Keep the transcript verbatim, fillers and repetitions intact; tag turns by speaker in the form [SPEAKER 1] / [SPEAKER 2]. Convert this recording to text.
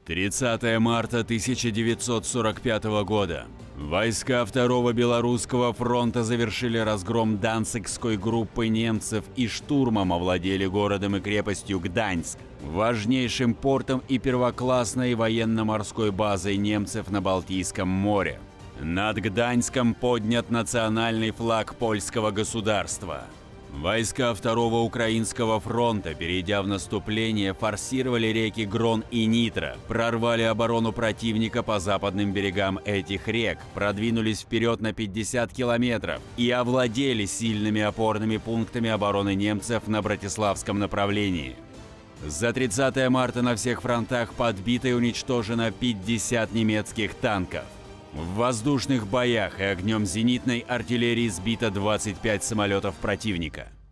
[SPEAKER 1] тридцатое марта тысяча девятьсот сорок пятого года. Войска Второго Белорусского фронта завершили разгром данцигской группы немцев и штурмом овладели городом и крепостью Гданьск, важнейшим портом и первоклассной военно-морской базой немцев на Балтийском море. Над Гданьском поднят национальный флаг польского государства. Войска Второго Украинского фронта, перейдя в наступление, форсировали реки Грон и Нитра, прорвали оборону противника по западным берегам этих рек, продвинулись вперед на пятьдесят километров и овладели сильными опорными пунктами обороны немцев на Братиславском направлении. За тридцатое марта на всех фронтах подбито и уничтожено пятьдесят немецких танков. В воздушных боях и огнем зенитной артиллерии сбито двадцать пять самолетов противника.